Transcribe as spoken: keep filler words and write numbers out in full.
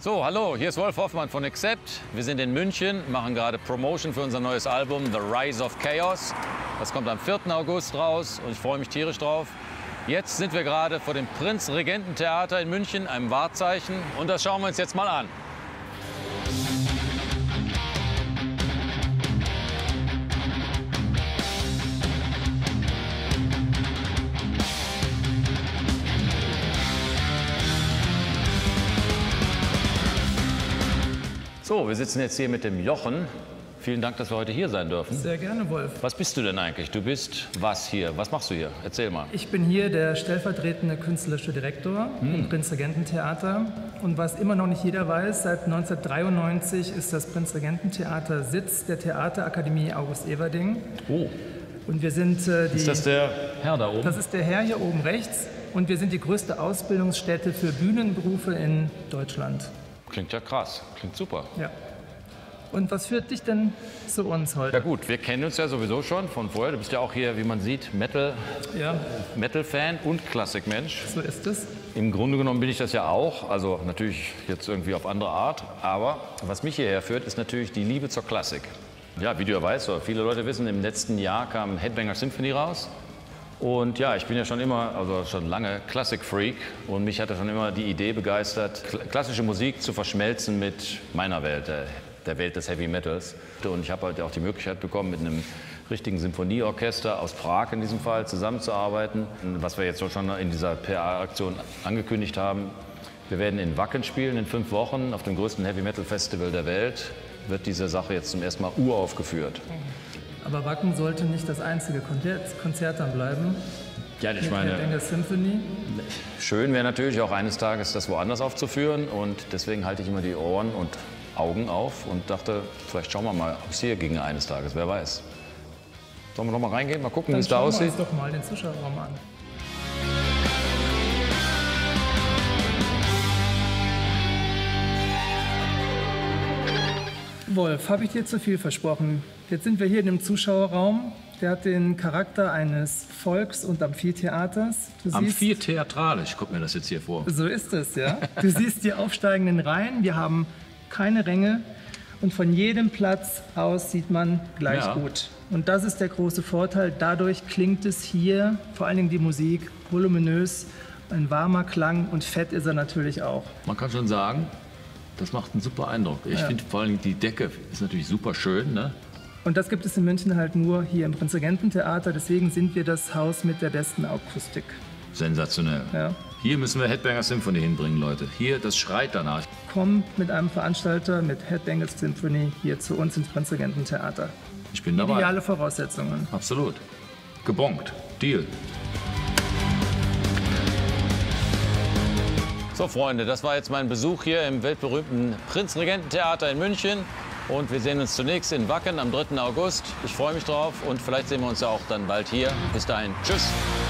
So, hallo, hier ist Wolf Hoffmann von Accept. Wir sind in München, machen gerade Promotion für unser neues Album The Rise of Chaos. Das kommt am vierten August raus und ich freue mich tierisch drauf. Jetzt sind wir gerade vor dem Prinzregententheater in München, einem Wahrzeichen. Und das schauen wir uns jetzt mal an. So, wir sitzen jetzt hier mit dem Jochen. Vielen Dank, dass wir heute hier sein dürfen. Sehr gerne, Wolf. Was bist du denn eigentlich? Du bist was hier? Was machst du hier? Erzähl mal. Ich bin hier der stellvertretende künstlerische Direktor hm. im Prinzregententheater. Und was immer noch nicht jeder weiß, seit neunzehnhundertdreiundneunzig ist das Prinzregententheater Sitz der Theaterakademie August Everding. Oh. Und wir sind äh, die, ist das der Herr da oben? Das ist der Herr hier oben rechts. Und wir sind die größte Ausbildungsstätte für Bühnenberufe in Deutschland. Klingt ja krass, klingt super. Ja. Und was führt dich denn zu uns heute? Ja gut, wir kennen uns ja sowieso schon von vorher. Du bist ja auch hier, wie man sieht, Metal, ja. Metal-Fan und Klassikmensch. So ist es. Im Grunde genommen bin ich das ja auch, also natürlich jetzt irgendwie auf andere Art. Aber was mich hierher führt, ist natürlich die Liebe zur Klassik. Ja, wie du ja weißt, oder viele Leute wissen, im letzten Jahr kam Headbanger Symphony raus. Und ja, ich bin ja schon immer, also schon lange Klassik-Freak und mich hatte schon immer die Idee begeistert, klassische Musik zu verschmelzen mit meiner Welt, der, der Welt des Heavy Metals. Und ich habe halt auch die Möglichkeit bekommen, mit einem richtigen Symphonieorchester aus Prag in diesem Fall zusammenzuarbeiten, was wir jetzt schon in dieser P R-Aktion angekündigt haben. Wir werden in Wacken spielen in fünf Wochen auf dem größten Heavy Metal Festival der Welt. Wird diese Sache jetzt zum ersten Mal uraufgeführt. Aber Wacken sollte nicht das einzige Konzert, Konzert dann bleiben. Ja, ich meine, Headbanger Symphony. Schön wäre natürlich auch eines Tages das woanders aufzuführen und deswegen halte ich immer die Ohren und Augen auf und dachte, vielleicht schauen wir mal, ob es hier ginge eines Tages, wer weiß. Sollen wir noch mal reingehen, mal gucken, wie es da aussieht? Dann schauen wir uns doch mal den Zuschauerraum an. Wolf, habe ich dir zu viel versprochen? Jetzt sind wir hier in dem Zuschauerraum. Der hat den Charakter eines Volks- und Amphitheaters. Du Amphitheatralisch, ich guck mir das jetzt hier vor. So ist es, ja. Du siehst die aufsteigenden Reihen. Wir haben keine Ränge und von jedem Platz aus sieht man gleich ja. gut. Und das ist der große Vorteil. Dadurch klingt es hier, vor allen Dingen die Musik, voluminös, ein warmer Klang und fett ist er natürlich auch. Man kann schon sagen, das macht einen super Eindruck. Ich ja. finde vor allem die Decke ist natürlich super schön. Ne? Und das gibt es in München halt nur hier im Prinzregententheater. Deswegen sind wir das Haus mit der besten Akustik. Sensationell. Ja. Hier müssen wir Headbanger Symphony hinbringen, Leute. Hier, das schreit danach. Komm mit einem Veranstalter mit Headbanger Symphony hier zu uns ins Prinzregententheater. Ich bin dabei. Ideale Voraussetzungen. Absolut. Gebongt. Deal. So Freunde, das war jetzt mein Besuch hier im weltberühmten Prinzregententheater in München. Und wir sehen uns zunächst in Wacken am dritten August. Ich freue mich drauf und vielleicht sehen wir uns ja auch dann bald hier. Bis dahin, tschüss.